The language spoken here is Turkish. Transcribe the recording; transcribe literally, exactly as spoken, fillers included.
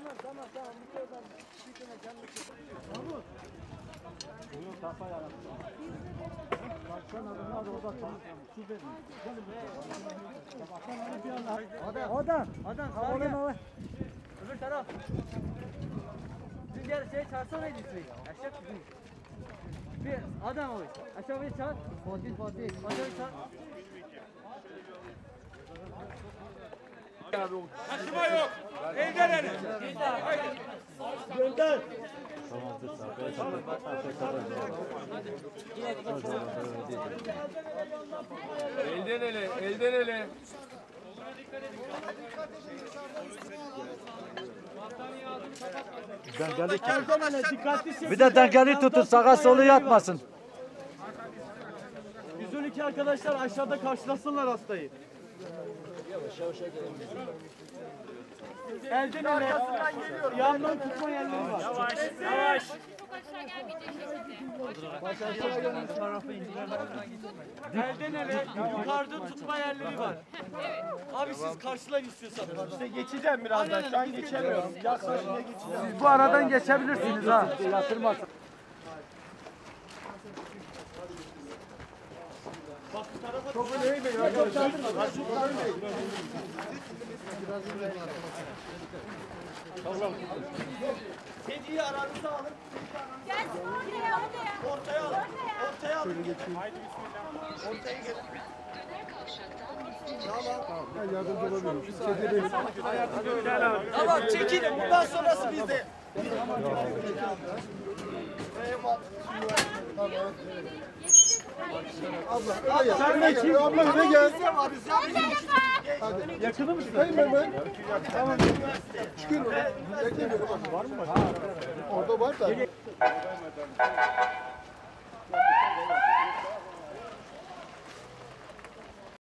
Tamam tamam tamam. Bu kadar bir tane canlı çıktı. Tamam. Bunu kafa yarattı. Baksana adamlar orada çalışıyor. Su verin. Adam. Adam. Adam. Havalı mı? Öbür taraf. Bizim diğer şey çağırsana İsveç. Aşağı bizim. Bir adam oluyor. Aşağı bir çağır. Fatih Fatih. Aşağı bir çağır. Taşıma yok. Elden ele. Gönder. Elden ele. Elden ele. Dengeli Dikkatli bir de dengeli tutun, sağa solu yatmasın. yüz on iki arkadaşlar aşağıda karşılasınlar hastayı. Elden ele. Yandan tutma yerleri var. Yavaş. Yavaş. Çok aşağı gelmeyecek şekilde. Elden ele yukarıda tutma yerleri var. Abi siz karşılayın istiyorsanız. İşte geçeceğim birazdan. Şu an geçemiyorum. Yaklaşınca geçeceğim. Siz bu aradan geçebilirsiniz ha. Yatırmasın. Çok öyle eğmeyin arkadaşlar. Hediye aranızı alın. Gelsin ortaya ortaya. Ortaya alın. Ortaya alın. Haydi bismillah. Ortaya gelin. Tamam. Tamam çekilin. Bundan sonrası bizde. Abla, sen de çek. Abla öne gel. Yakını mısın? Hayır ben ben. Tamam. Çıkıyorum. Bekleyin beni bak. Var mı? Orada var da.